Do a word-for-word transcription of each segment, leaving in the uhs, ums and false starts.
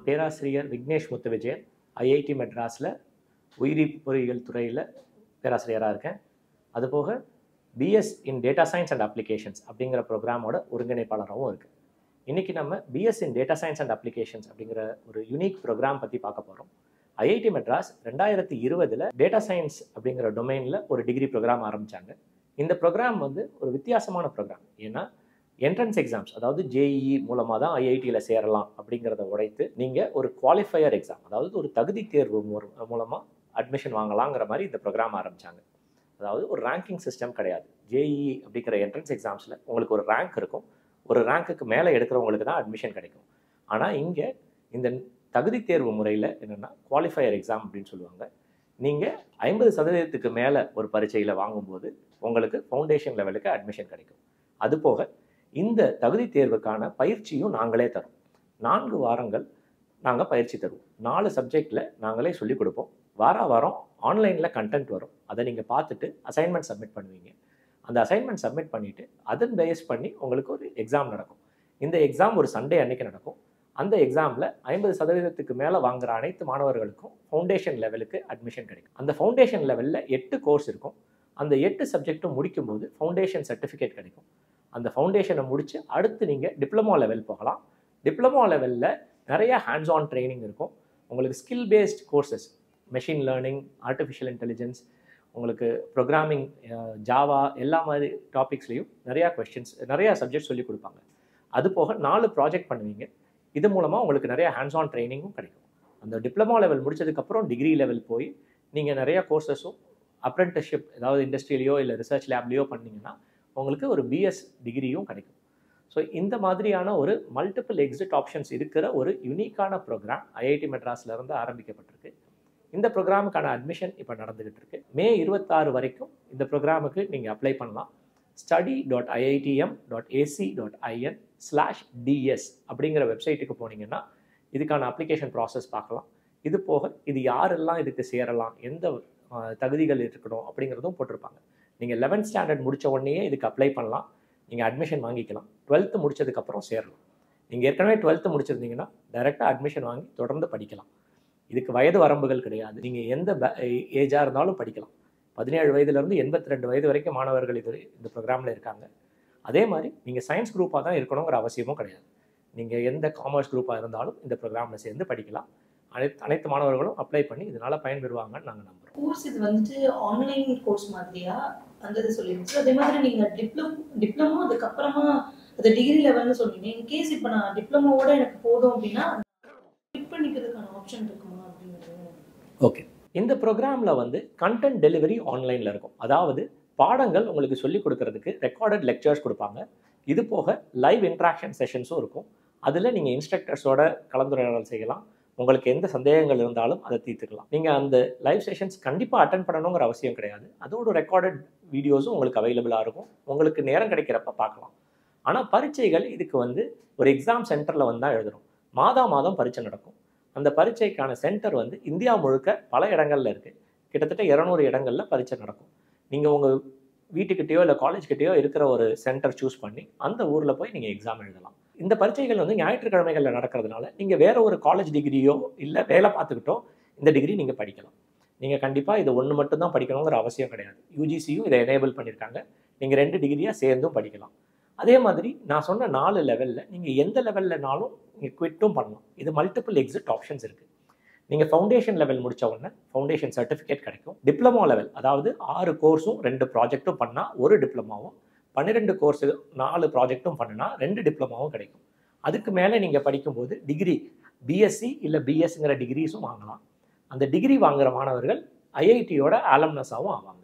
பேராசிரியர் விக்னேஷ் முத்துவிஜயன், ஐஐடி மெட்ராஸில் உயிரி பொறியியல் துறையில் பேராசிரியராக இருக்கேன். அதுபோக BS in data science and applications அப்படிங்கிற ப்ரோக்ராமோட ஒருங்கிணைப்பாளராகவும் இருக்குது. இன்றைக்கி நம்ம BS in data science and applications அப்படிங்கிற ஒரு யூனிக் ப்ரோக்ராம் பற்றி பார்க்க போகிறோம். ஐஐடி மெட்ராஸ் ரெண்டாயிரத்தி இருபதில் டேட்டா சயின்ஸ் அப்படிங்கிற டொமைனில் ஒரு டிகிரி ப்ரோக்ராம் ஆரம்பித்தாங்க. இந்த ப்ரோக்ராம் வந்து ஒரு வித்தியாசமான ப்ரோக்ராம். ஏன்னா என்ட்ரன்ஸ் எக்ஸாம்ஸ், அதாவது ஜேஇஇ மூலமாக தான் ஐஐடியில் சேரலாம் அப்படிங்கிறத உடைத்து நீங்கள் ஒரு குவாலிஃபையர் எக்ஸாம், அதாவது ஒரு தகுதி தேர்வு மூலமாக அட்மிஷன் வாங்கலாங்கிற மாதிரி இந்த ப்ரோக்ராம் ஆரம்பித்தாங்க. அதாவது ஒரு ரேங்கிங் சிஸ்டம் கிடையாது. ஜேஇஇ அப்படிங்கிற என்ட்ரன்ஸ் எக்ஸாம்ஸில் உங்களுக்கு ஒரு ரேங்க் இருக்கும். ஒரு ரேங்க்குக்கு மேலே எடுக்கிறவங்களுக்கு தான் அட்மிஷன் கிடைக்கும். ஆனால் இங்கே இந்த தகுதி தேர்வு முறையில் என்னென்னா குவாலிஃபையர் எக்ஸாம் அப்படின்னு சொல்லுவாங்க. நீங்கள் ஐம்பது சதவீதத்துக்கு மேலே ஒரு பரீட்சையில் வாங்கும்போது உங்களுக்கு ஃபவுண்டேஷன் லெவலுக்கு அட்மிஷன் கிடைக்கும். அதுபோக இந்த தகுதி தேர்வுக்கான பயிற்சியும் நாங்களே தரோம். நான்கு வாரங்கள் நாங்கள் பயிற்சி தருவோம். நாலு சப்ஜெக்டில் நாங்களே சொல்லிக் கொடுப்போம். வார வாரம் ஆன்லைனில் கண்டென்ட் வரும். அதை நீங்கள் பார்த்துட்டு அசைன்மெண்ட் சப்மிட் பண்ணுவீங்க. அந்த அசைன்மெண்ட் சப்மிட் பண்ணிவிட்டு அதன் பேஸ் பண்ணி உங்களுக்கு ஒரு எக்ஸாம் நடக்கும். இந்த எக்ஸாம் ஒரு சண்டே அன்னைக்கு நடக்கும். அந்த எக்ஸாமில் ஐம்பது சதவீதத்துக்கு மேலே வாங்குகிற அனைத்து மாணவர்களுக்கும் ஃபவுண்டேஷன் லெவலுக்கு அட்மிஷன் கிடைக்கும். அந்த ஃபவுண்டேஷன் லெவலில் எட்டு கோர்ஸ் இருக்கும். அந்த எட்டு சப்ஜெக்ட்டும் முடிக்கும்போது ஃபவுண்டேஷன் சர்டிஃபிகேட் கிடைக்கும். அந்த ஃபவுண்டேஷனை முடித்து அடுத்து நீங்கள் டிப்ளமோ லெவல் போகலாம். டிப்ளமோ லெவலில் நிறைய ஹேண்ட்ஸ் ஆன் ட்ரைனிங் இருக்கும். உங்களுக்கு skill based courses, machine learning, artificial intelligence, உங்களுக்கு ப்ரோக்ராமிங், ஜாவா, எல்லா மாதிரி டாபிக்ஸ்லேயும் நிறையா கொஸ்டின்ஸ், நிறையா சப்ஜெக்ட் சொல்லிக் கொடுப்பாங்க. அது போக நாலு ப்ராஜெக்ட் பண்ணுவீங்க. இது மூலமாக உங்களுக்கு நிறையா ஹேண்ட்ஸ் ஆன் ட்ரைனிங்கும் கிடைக்கும். அந்த டிப்ளமோ லெவல் முடிச்சதுக்கப்புறம் டிகிரி லெவல் போய் நீங்கள் நிறையா கோர்சஸும் அப்ரெண்டிஸ்ஷிப், ஏதாவது இண்டஸ்ட்ரியிலையோ இல்லை ரிசர்ச் லேப்லேயோ பண்ணிங்கன்னா உங்களுக்கு ஒரு பிஎஸ் டிகிரியும் கிடைக்கும். ஸோ இந்த மாதிரியான ஒரு மல்டிபிள் எக்ஸிட் ஆப்ஷன்ஸ் இருக்கிற ஒரு யூனிக்கான ப்ரோக்ராம் ஐஐடி மெட்ராஸ்லேருந்து ஆரம்பிக்கப்பட்டிருக்கு. இந்த ப்ரோக்ராமுக்கான அட்மிஷன் இப்போ நடந்துகிட்டு இருக்கு. மே இருபத்தாறு வரைக்கும் இந்த ப்ரோக்ராமுக்கு நீங்கள் அப்ளை பண்ணலாம். Study dot IITM dot AC dot IN slash DS அப்படிங்கிற வெப்சைட்டுக்கு போனீங்கன்னா இதுக்கான அப்ளிகேஷன் ப்ராசஸ் பார்க்கலாம். இது போக இது யாரெல்லாம் இதுக்கு சேரலாம், எந்த தகுதிகள் இருக்கணும் அப்படிங்கிறதும் போட்டிருப்பாங்க. நீங்கள் லெவன்த் ஸ்டாண்டர்ட் முடித்த உடனே இதுக்கு அப்ளை பண்ணலாம். நீங்கள் அட்மிஷன் வாங்கிக்கலாம். டுவெல்த்து முடித்ததுக்கப்புறம் சேரலாம். நீங்கள் ஏற்கனவே டுவெல்த்து முடிச்சிருந்தீங்கன்னா டைரெக்டாக அட்மிஷன் வாங்கி தொடர்ந்து படிக்கலாம். இதுக்கு வயது வரம்புகள் கிடையாது. நீங்கள் எந்த ஏஜாக இருந்தாலும் படிக்கலாம். பதினேழு வயதுலேருந்து எண்பத்தி ரெண்டு வயது வரைக்கும் மாணவர்கள் இது இந்த ப்ரோக்ராமில் இருக்காங்க. அதே மாதிரி நீங்கள் சயின்ஸ் குரூப்பாக தான் இருக்கணுங்கிற அவசியமும் கிடையாது. நீங்கள் எந்த காமர்ஸ் குரூப்பாக இருந்தாலும் இந்த ப்ரோக்ராமில் சேர்ந்து படிக்கலாம். அனைத்து அனைத்து மாணவர்களும் அப்ளை பண்ணி இதனால் பயன்பெறுவாங்கன்னு நாங்கள் நம்புகிறோம். கோர்ஸ் இது வந்துட்டு ஆன்லைன் கோர்ஸ் மாதிரியா அந்த இது சொல்லிடுச்சு. அதே மாதிரி நீங்கள் டிப்ளமோ டிப்ளமோ அதுக்கப்புறமா அது டிகிரி லெவல்னு சொல்லிங்க. இன் கேஸ் இப்போ நான் டிப்ளமோவோட எனக்கு போதும் அப்படின்னா கிளிக் பண்ணிக்கிறதுக்கான ஆப்ஷன் இருக்குமா அப்படிங்கிறது? ஓகே, இந்த ப்ரோக்ராமில் வந்து கண்டென்ட் டெலிவரி ஆன்லைனில் இருக்கும். அதாவது பாடங்கள் உங்களுக்கு சொல்லிக் கொடுக்கறதுக்கு ரெக்கார்டட் லெக்சர்ஸ் கொடுப்பாங்க. இது போக லைவ் இன்ட்ராக்ஷன் செஷன்ஸும் இருக்கும். அதில் நீங்கள் இன்ஸ்ட்ரக்டர்ஸோட கலந்துரையாடல் செய்யலாம். உங்களுக்கு எந்த சந்தேகங்கள் இருந்தாலும் அதை தீர்த்துக்கலாம். நீங்கள் அந்த லைவ் செஷன்ஸ் கண்டிப்பாக அட்டன் பண்ணணுங்கிற அவசியம் கிடையாது. அதோட ரெக்கார்டட் வீடியோஸும் உங்களுக்கு அவைலபிளாக இருக்கும். உங்களுக்கு நேரம் கிடைக்கிறப்ப பார்க்கலாம். ஆனால் பரீட்சைகள் இதுக்கு வந்து ஒரு எக்ஸாம் சென்டரில் வந்து தான் எழுதணும். மாதா மாதம் பரீட்சை நடக்கும். அந்த பரீட்சைக்கான சென்டர் வந்து இந்தியா முழுக்க பல இடங்களில் இருக்குது. கிட்டத்தட்ட இரநூறு இடங்களில் பரீட்சை நடக்கும். நீங்கள் உங்கள் வீட்டுக்கிட்டேயோ இல்லை காலேஜ்கிட்டேயோ இருக்கிற ஒரு சென்டர் சூஸ் பண்ணி அந்த ஊரில் போய் நீங்கள் எக்ஸாம் எழுதலாம். இந்த பரீட்சைகள் வந்து ஞாயிற்றுக்கிழமைகளில் நடக்கிறதுனால நீங்கள் வேறு ஒரு காலேஜ் டிகிரியோ இல்லை வேலை பார்த்துக்கிட்டோ இந்த டிகிரி நீங்கள் படிக்கலாம். நீங்கள் கண்டிப்பாக இது ஒன்று மட்டும் தான் படிக்கணுங்கிற அவசியம் கிடையாது. யூஜிசியும் இதை எனேபிள் பண்ணியிருக்காங்க. நீங்கள் ரெண்டு டிகிரியாக சேர்ந்தும் படிக்கலாம். அதே மாதிரி நான் சொன்ன நாலு லெவலில் நீங்கள் எந்த லெவல்லனாலும் நீங்கள் குவிட்டும் பண்ணலாம். இது மல்டிபிள் எக்ஸிட் ஆப்ஷன்ஸ் இருக்குது. நீங்கள் ஃபவுண்டேஷன் லெவல் முடித்த உடனே ஃபவுண்டேஷன் சர்டிஃபிகேட் கிடைக்கும். டிப்ளமோ லெவல், அதாவது ஆறு கோர்ஸும் ரெண்டு ப்ராஜெக்ட்டும் பண்ணால் ஒரு டிப்ளமாவும், பன்னிரெண்டு கோர்ஸு நாலு ப்ராஜெக்ட்டும் பண்ணினா ரெண்டு டிப்ளமாவும் கிடைக்கும். அதுக்கு மேலே நீங்கள் படிக்கும்போது டிகிரி பிஎஸ்சி இல்லை பிஎஸ்ங்கிற டிகிரிஸும் வாங்கலாம். அந்த டிகிரி வாங்குகிற மாணவர்கள் ஐஐடியோட ஆலம்னஸாகவும் ஆவாங்க.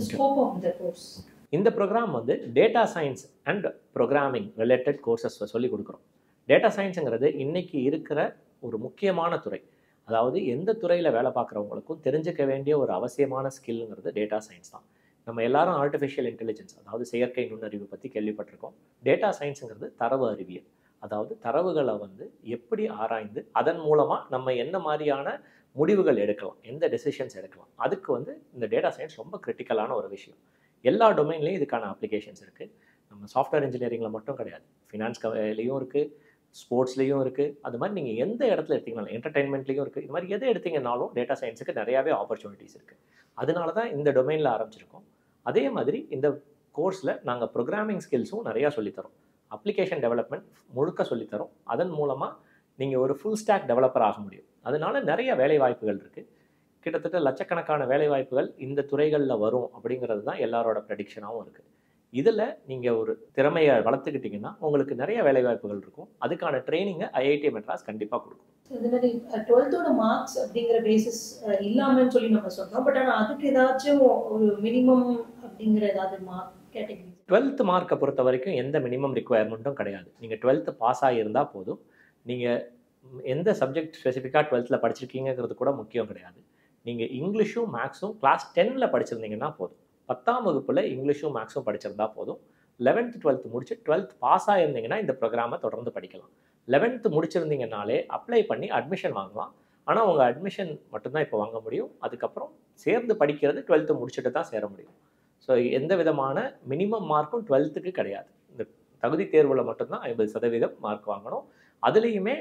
இந்த ப்ரோக்ராம் வந்து data science and programming related courses சொல்லிக் கொடுக்குறோம். டேட்டா சயின்ஸுங்கிறது இன்றைக்கி இருக்கிற ஒரு முக்கியமான துறை. அதாவது எந்த துறையில் வேலை பார்க்குறவங்களுக்கும் தெரிஞ்சுக்க வேண்டிய ஒரு அவசியமான ஸ்கில்ங்கிறது டேட்டா சயின்ஸ் தான். நம்ம எல்லாரும் ஆர்டிஃபிஷியல் இன்டெலிஜென்ஸ், அதாவது செயற்கை நுண்ணறிவு பற்றி கேள்விப்பட்டிருக்கோம். டேட்டா சயின்ஸுங்கிறது தரவு அறிவியல். அதாவது தரவுகளை வந்து எப்படி ஆராய்ந்து அதன் மூலமாக நம்ம என்ன மாதிரியான முடிவுகள் எடுக்கலாம், எந்த டெசிஷன்ஸ் எடுக்கலாம், அதுக்கு வந்து இந்த டேட்டா சயின்ஸ் ரொம்ப கிரிட்டிக்கலான ஒரு விஷயம். எல்லா டொமைன்லேயும் இதுக்கான அப்ளிகேஷன்ஸ் இருக்குது. நம்ம சாஃப்ட்வேர் இன்ஜினியரிங்கில் மட்டும் கிடையாது, ஃபினான்ஸ் கலையிலையும் இருக்குது, ஸ்போர்ட்ஸ்லேயும் இருக்குது. அது மாதிரி நீங்கள் எந்த இடத்துல எடுத்தீங்கனாலும் என்டர்டெயின்மெண்ட்லேயும் இருக்குது. இது மாதிரி எதை எடுத்தீங்கன்னாலும் டேட்டா சயின்ஸுக்கு நிறையாவே ஆப்பர்ச்சுனிட்டிஸ் இருக்குது. அதனால தான் இந்த டொமைனில் ஆரம்பிச்சிருக்கோம். அதே மாதிரி இந்த கோர்ஸில் நாங்கள் ப்ரோக்ராமிங் ஸ்கில்ஸும் நிறையா சொல்லித்தரோம். அப்ளிகேஷன் டெவலப்மெண்ட் முழுக்க சொல்லித்தரோம். அதன் மூலமாக நீங்கள் ஒரு ஃபுல் ஸ்டாக் டெவலப்பர் ஆக முடியும். அதனால நிறைய வேலை வாய்ப்புகள் இருக்குது. கிட்டத்தட்ட லட்சக்கணக்கான வேலை வாய்ப்புகள் இந்த துறைகளில் வரும் அப்படிங்கிறது தான் எல்லாரோட ப்ரெடிக்ஷனாகவும் இருக்குது. இதில் நீங்கள் ஒரு திறமையை வளர்த்துக்கிட்டிங்கன்னா உங்களுக்கு நிறைய வேலை வாய்ப்புகள் இருக்கும். அதுக்கான ட்ரைனிங்கை ஐஐடி மெட்ராஸ் கண்டிப்பாக கொடுக்கும். இது மாதிரி டுவெல்த்தோட மார்க்ஸ் அப்படிங்கிற பேசிஸ் இல்லாமன்னு சொல்லி நம்ம சொன்னோம். பட் ஆனால் அதுக்கு ஏதாச்சும் ஒரு மினிமம் அப்படிங்கிற ஏதாவது மார்க் கேட்டகரி? டுவெல்த் மார்க்கை பொறுத்த வரைக்கும் எந்த மினிமம் ரிக்குவயர்மெண்ட்டும் கிடையாது. நீங்கள் டுவெல்த்து பாஸ் ஆகியிருந்தால் போதும். நீங்கள் எந்த சப்ஜெக்ட் ஸ்பெசிஃபிக்காக டுவெல்த்தில் படிச்சிருக்கீங்கிறது கூட முக்கியம் கிடையாது. நீங்கள் இங்கிலீஷும் மேக்ஸும் கிளாஸ் டென்னில் படிச்சிருந்தீங்கன்னா போதும். பத்தாம் வகுப்பில் இங்கிலீஷும் மேக்ஸும் படிச்சிருந்தா போதும். லெவன்த்து டுவெல்த் முடிச்சு டுவெல்த் பாஸ் ஆகிருந்தீங்கன்னா இந்த ப்ரோக்ராமை தொடர்ந்து படிக்கலாம். லெவன்த்து முடிச்சிருந்தீங்கனாலே அப்ளை பண்ணி அட்மிஷன் வாங்கலாம். ஆனால் உங்கள் அட்மிஷன் மட்டும்தான் இப்போ வாங்க முடியும். அதுக்கப்புறம் சேர்ந்து படிக்கிறது டுவெல்த்து முடிச்சுட்டு தான் சேர முடியும். ஸோ எந்த விதமான மினிமம் மார்க்கும் டுவெல்த்துக்கு கிடையாது. இந்த தகுதி தேர்வில் மட்டும்தான் ஐம்பது சதவீதம் மார்க் வாங்கணும். அதுலேயுமே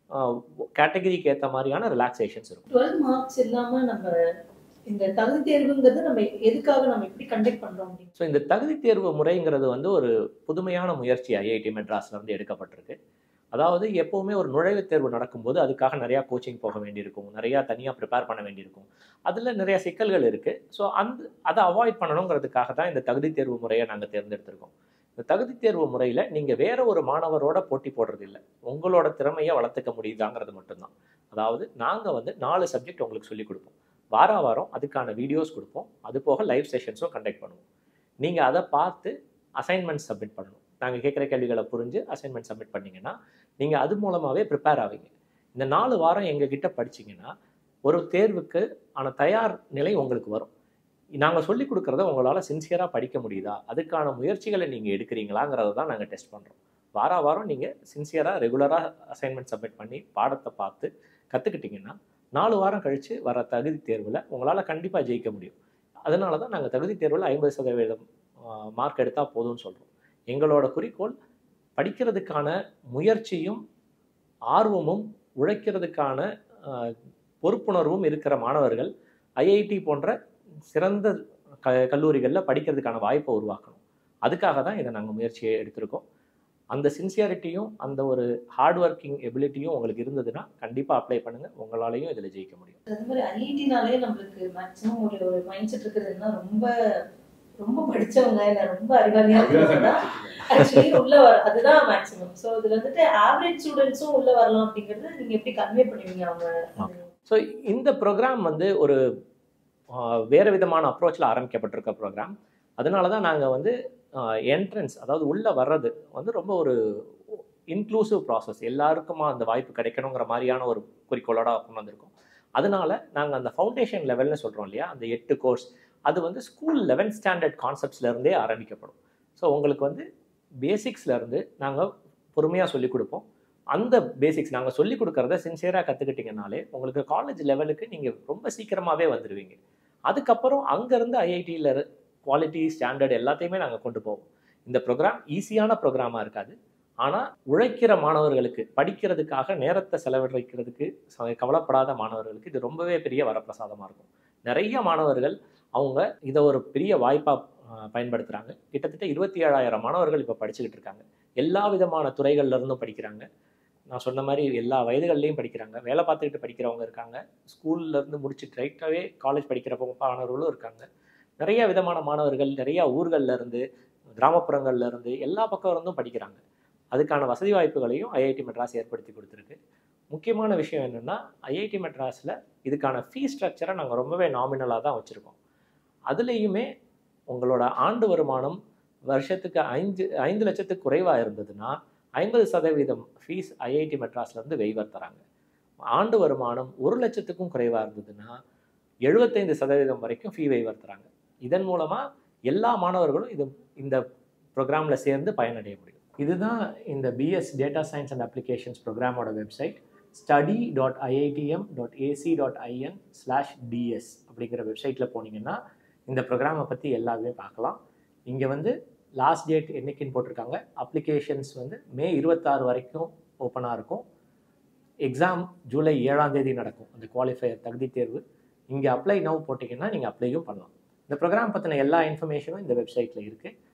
கேட்டகரிக்கு ஏற்ற மாதிரியான ரிலாக்ஸேஷன்ஸ் இருக்கும். டுவெல்த் மார்க்ஸ் இல்லாமல் நம்ம இந்த தகுதி தேர்வுங்கிறது நம்ம எதுக்காக நம்ம எப்படி கண்டக்ட் பண்ணுறோம்? ஸோ இந்த தகுதி தேர்வு முறைங்கிறது வந்து ஒரு புதுமையான முயற்சி ஐஐடி மெட்ராஸில் வந்து எடுக்கப்பட்டிருக்கு. அதாவது எப்போவுமே ஒரு நுழைவுத் தேர்வு நடக்கும்போது அதுக்காக நிறையா கோச்சிங் போக வேண்டியிருக்கும், நிறையா தனியாக ப்ரிப்பேர் பண்ண வேண்டியிருக்கும். அதில் நிறைய சிக்கல்கள் இருக்குது. ஸோ அந்த அதை அவாய்ட் பண்ணணுங்கிறதுக்காக தான் இந்த தகுதி தேர்வு முறையை நாங்கள் தேர்ந்தெடுத்திருக்கோம். இந்த தகுதி தேர்வு முறையில் நீங்கள் வேற ஒரு மாணவரோட போட்டி போடுறது இல்லை, உங்களோட திறமையை வளர்த்துக்க முடியுதாங்கிறது மட்டும்தான். அதாவது நாங்கள் வந்து நாலு சப்ஜெக்ட் உங்களுக்கு சொல்லிக் கொடுப்போம். வார வாரம் அதுக்கான வீடியோஸ் கொடுப்போம். அது போக லைவ் செஷன்ஸும் கண்டக்ட் பண்ணுவோம். நீங்கள் அதை பார்த்து அசைன்மெண்ட் சப்மிட் பண்ணணும். நாங்கள் கேட்குற கேள்விகளை புரிஞ்சு அசைன்மெண்ட் சப்மிட் பண்ணிங்கன்னா நீங்கள் அது மூலமாகவே ப்ரிப்பேர் ஆவீங்க. இந்த நாலு வாரம் எங்ககிட்ட படிச்சிங்கன்னா ஒரு தேர்வுக்கு ஆன தயார் நிலை உங்களுக்கு வரும். நாங்கள் சொல்லிக் கொடுக்குறத உங்களால் சின்சியராக படிக்க முடியுதா, அதுக்கான முயற்சிகளை நீங்கள் எடுக்கிறீங்களாங்கிறத தான் நாங்கள் டெஸ்ட் பண்ணுறோம். வார வாரம் நீங்கள் சின்சியராக ரெகுலராக அசைன்மெண்ட் சப்மிட் பண்ணி பாடத்தை பார்த்து கற்றுக்கிட்டிங்கன்னா நாலு வாரம் கழித்து வர தகுதி தேர்வில் உங்களால் கண்டிப்பாக ஜெயிக்க முடியும். அதனால தான் நாங்கள் தகுதி தேர்வில் ஐம்பது சதவீதம் மார்க் எடுத்தால் போதும்னு சொல்கிறோம். எங்களோட குறிக்கோள் படிக்கிறதுக்கான முயற்சியும் ஆர்வமும் உழைக்கிறதுக்கான பொறுப்புணர்வும் இருக்கிற மாணவர்கள் ஐஐடி போன்ற சிறந்த க கல்லூரிகளில் படிக்கிறதுக்கான வாய்ப்பை உருவாக்கணும். அதுக்காக தான் இதை நாங்கள் முயற்சியை எடுத்திருக்கோம். அந்த சின்சியாரிட்டியும் அந்த ஒரு ஹார்ட் ஒர்க்கிங் எபிலிட்டியும் உங்களுக்கு இருந்ததுன்னா கண்டிப்பாக அப்ளை பண்ணுங்கள், உங்களாலையும் இதில் ஜெயிக்க முடியும். அது மாதிரி ஐஐடினாலே நம்மளுக்கு மேக்ஸிமம் ஒரு ஒரு மைண்ட் செட் இருக்கிறதுனா ரொம்ப ரொம்ப படிச்சவங்க இல்லை ரொம்ப அறிவாளியாக ஆக்சுவலி உள்ள வர அதுதான் மேக்ஸிமம். ஸோ இதில் வந்துட்டு ஆவரேஜ் ஸ்டூடெண்ட்ஸும் உள்ள வரலாம் அப்படிங்கிறது நீங்கள் எப்படி கன்வே பண்ணுவீங்க அவங்க? ஸோ இந்த ப்ரோக்ராம் வந்து ஒரு வேறு விதமான அப்ரோச்சில் ஆரம்பிக்கப்பட்டிருக்க ப்ரோக்ராம். அதனால தான் நாங்கள் வந்து என்ட்ரன்ஸ் அதாவது உள்ளே வர்றது வந்து ரொம்ப ஒரு இன்க்ளூசிவ் ப்ராசஸ், எல்லாருக்குமா அந்த வாய்ப்பு கிடைக்கணுங்கிற மாதிரியான ஒரு குறிக்கோளோட கொண்டு வந்திருக்கோம். அதனால நாங்கள் அந்த ஃபவுண்டேஷன் லெவல்னு சொல்கிறோம் இல்லையா, அந்த எட்டு கோர்ஸ் அது வந்து ஸ்கூல் லெவன்த் ஸ்டாண்டர்ட் கான்செப்ட்ஸ்லேருந்தே ஆரம்பிக்கப்படும். ஸோ உங்களுக்கு வந்து பேசிக்ஸ்லேருந்து நாங்கள் பொறுமையாக சொல்லிக் கொடுப்போம். அந்த பேசிக்ஸ் நாங்கள் சொல்லிக் கொடுக்குறத சின்சியராக கற்றுக்கிட்டிங்கனாலே உங்களுக்கு காலேஜ் லெவலுக்கு நீங்கள் ரொம்ப சீக்கிரமாகவே வந்துடுவீங்க. அதுக்கப்புறம் அங்கேருந்து ஐஐடியில் குவாலிட்டி ஸ்டாண்டர்ட் எல்லாத்தையுமே நாங்கள் கொண்டு போவோம். இந்த ப்ரோக்ராம் ஈஸியான ப்ரோக்ராமாக இருக்காது. ஆனால் உழைக்கிற மாணவர்களுக்கு, படிக்கிறதுக்காக நேரத்தை செலவழிக்கிறதுக்கு கவலைப்படாத மாணவர்களுக்கு இது ரொம்பவே பெரிய வரப்பிரசாதமாக இருக்கும். நிறைய மாணவர்கள் அவங்க இதை ஒரு பெரிய வாய்ப்பாக பயன்படுத்துகிறாங்க. கிட்டத்தட்ட இருபத்தி ஏழாயிரம் மாணவர்கள் இப்போ படிச்சுக்கிட்டு இருக்காங்க. எல்லா விதமான துறைகள்லேருந்தும் படிக்கிறாங்க. நான் சொன்ன மாதிரி எல்லா வயதுகள்லையும் படிக்கிறாங்க. வேலை பார்த்துக்கிட்டு படிக்கிறவங்க இருக்காங்க. ஸ்கூல்லேருந்து முடிச்சுட்டு ரைட்டாகவே காலேஜ் படிக்கிற மாணவர்களும் இருக்காங்க. நிறைய விதமான மாணவர்கள் நிறையா ஊர்கள்லேருந்து கிராமப்புறங்கள்லேருந்து எல்லா பக்கம் இருந்தும் படிக்கிறாங்க. அதுக்கான வசதி வாய்ப்புகளையும் ஐஐடி மெட்ராஸ் ஏற்படுத்தி கொடுத்துருக்கு. முக்கியமான விஷயம் என்னென்னா ஐஐடி மெட்ராஸில் இதுக்கான ஃபீஸ் ஸ்ட்ரக்சரை நாங்கள் ரொம்பவே நாமினலாக தான் வச்சுருக்கோம். அதுலேயுமே உங்களோட ஆண்டு வருமானம் வருஷத்துக்கு ஐந்து ஐந்து லட்சத்துக்கு குறைவாக இருந்ததுன்னா ஐம்பது சதவீதம் ஃபீஸ் ஐஐடி மெட்ராஸ்லேருந்து வெய்வர் தராங்க. ஆண்டு வருமானம் ஒரு லட்சத்துக்கும் குறைவாக இருந்ததுன்னா எழுபத்தைந்து சதவீதம் வரைக்கும் ஃபீ வெய்வர் தராங்க. இதன் மூலமாக எல்லா மாணவர்களும் இது இந்த ப்ரோக்ராமில் சேர்ந்து பயனடைய முடியும். இதுதான் இந்த BS data science and applications ப்ரோக்ராமோட website. Study dot IITM dot AC dot IN slash DS அப்படிங்கிற வெப்சைட்டில் போனீங்கன்னா இந்த ப்ரோக்ராமை பற்றி எல்லாமே பார்க்கலாம். இங்கே வந்து லாஸ்ட் டேட் என்றைக்குன்னு போட்டிருக்காங்க. அப்ளிகேஷன்ஸ் வந்து மே இருபத்தாறு வரைக்கும் ஓப்பனாக இருக்கும். எக்ஸாம் ஜூலை ஏழாம் தேதி நடக்கும். அந்த குவாலிஃபையர் தகுதி தேர்வு இங்கே அப்ளை நவ் போட்டிங்கன்னா நீங்கள் அப்ளையும் பண்ணலாம். இந்த ப்ரோக்ராம் பற்றின எல்லா இன்ஃபர்மேஷனும் இந்த வெப்சைட்டில் இருக்குது.